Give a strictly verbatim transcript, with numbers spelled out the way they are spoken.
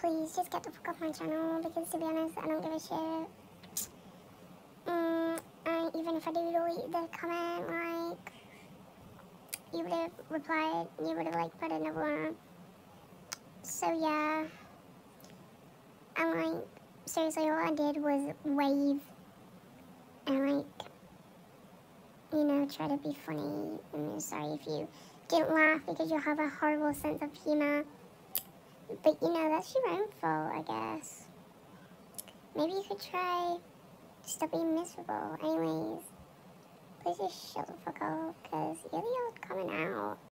please just get the fuck off my channel, because to be honest, I don't give a shit. Mm, and even if I do delete the comment, like, you would have replied, you would have, like, put another one. So, yeah. And, like, seriously, all I did was wave and, like, you know, try to be funny. I'm sorry if you didn't laugh because you have a horrible sense of humor. But, you know, that's your own fault, I guess. Maybe you could try stop being miserable. Anyways, please just shut the fuck up, because you're the old coming out.